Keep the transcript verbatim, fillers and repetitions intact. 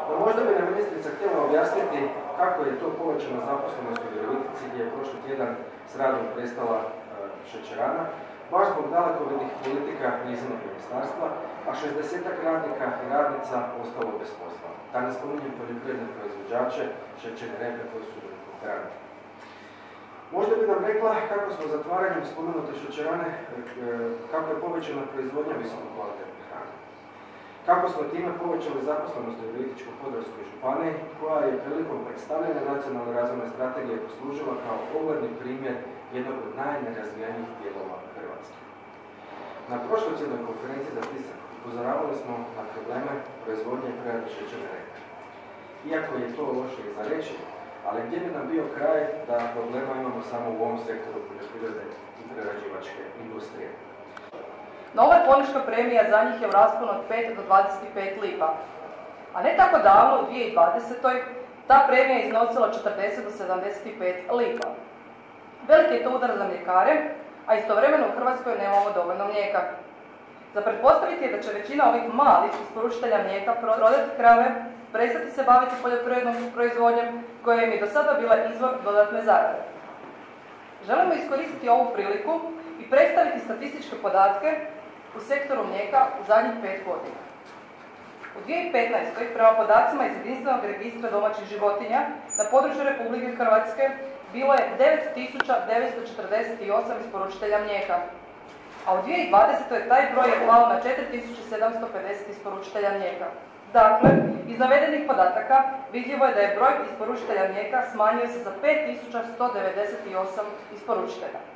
No možda bi nam ministrica htjela objasniti kako je to povećana zaposlenost u Virovitici gdje je prošli tjedan s radom prestala šećerana, baš zbog dalekovidnih politika njezinog ministarstva, a šezdesetak radnika i radnica ostalo bez posla. Da ne spominjem poljoprivredne proizvođače, šećerne repe koji su bili kooperanti. Možda bi nam rekla kako smo zatvaranjem spomenute šećerane, kako je povećana proizvodnja visoko kvalitetne hrane. Kako smo time povećali zaposlenost u Virovitičko-podravskoj županiji, koja je prilikom predstavljanja nacionalne razvojne strategije poslužila kao ogledni primjer jednog od najnerazvijenijih dijelova Hrvatske. Na prošlotjednoj konferenciji za tisak upozoravali smo na probleme proizvodnje i prerade šećerne repe. Iako je to loše za reći, ali gdje bi nam bio kraj da problema imamo samo u ovom sektoru poljoprivrede i prerađivačke industrije. Nova tvornička premija za njih je u rasponu od pet do dvadeset pet lipa. A ne tako davno, u dvije tisuće dvadesetoj. ta premija je iznosila četrdeset do sedamdeset pet lipa. Veliki je to udar za mljekare, a istovremeno u Hrvatskoj nemamo dovoljno mlijeka. Za pretpostaviti je da će većina ovih malih isporučitelja mlijeka prodati krave, prestati se baviti poljoprivrednom proizvodnjom koja im je do sada bila izvor dodatne zarade. Želimo iskoristiti ovu priliku i predstaviti statističke podatke u sektoru mlijeka u zadnjih pet godina. U dvije tisuće petnaestoj. prema podacima iz jedinstvenog registra domaćih životinja na području Republike Hrvatske bilo je devet tisuća devetsto četrdeset osam isporučitelja mlijeka, a u dvije tisuće dvadesetoj. taj broj je pao na četiri tisuće sedamsto pedeset isporučitelja mlijeka. Dakle, iz navedenih podataka vidljivo je da je broj isporučitelja mlijeka smanjio se za pet tisuća sto devedeset osam isporučitelja.